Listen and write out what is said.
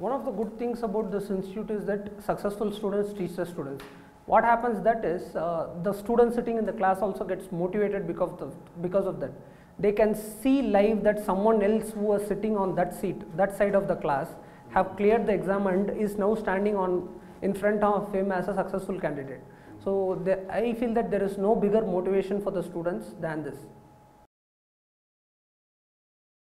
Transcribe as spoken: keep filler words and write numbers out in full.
one of the good things about this institute is that successful students teach the students. What happens that is, uh, the student sitting in the class also gets motivated because of, the, because of that. They can see live that someone else who was sitting on that seat, that side of the class, have cleared the exam and is now standing on in front of him as a successful candidate. So the, I feel that there is no bigger motivation for the students than this.